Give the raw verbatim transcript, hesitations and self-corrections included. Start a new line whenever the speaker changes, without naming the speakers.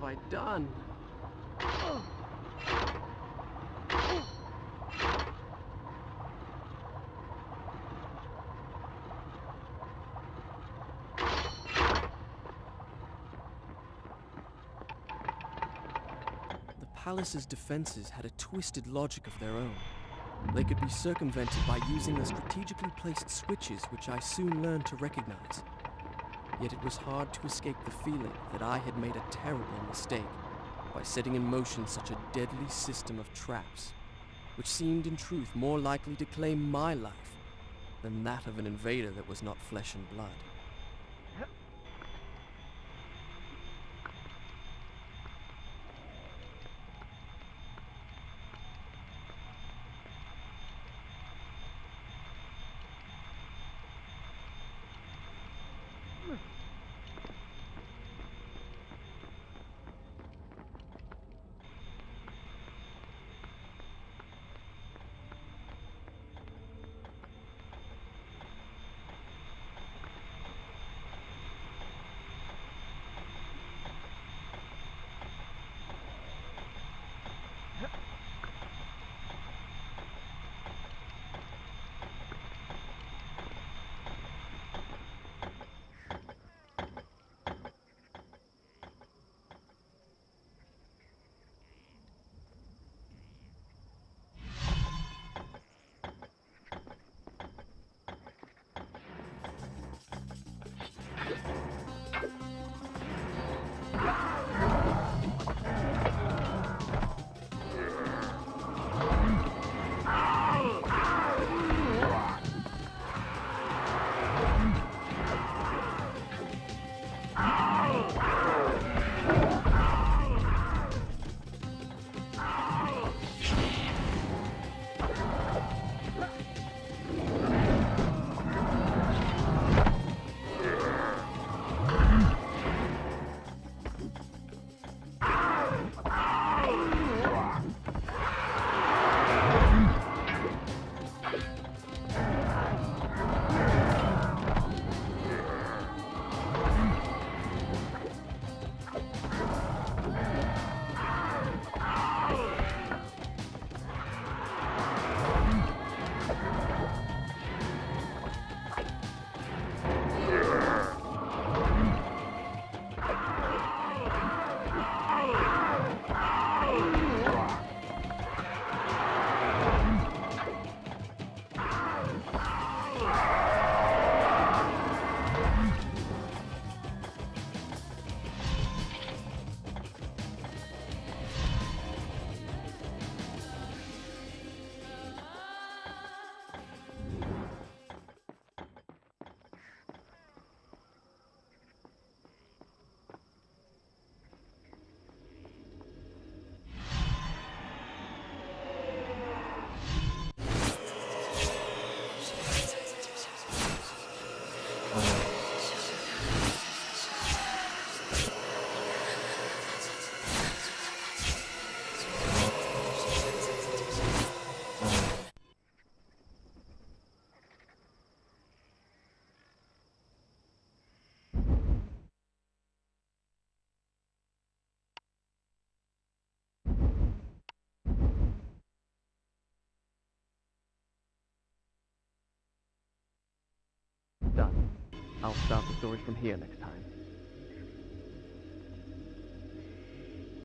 have I done?
The palace's defenses had a twisted logic of their own. They could be circumvented by using the strategically placed switches, which I soon learned to recognize. Yet it was hard to escape the feeling that I had made a terrible mistake by setting in motion such a deadly system of traps, which seemed in truth more likely to claim my life than that of an invader that was not flesh and blood.
Done. I'll start the story from here next time.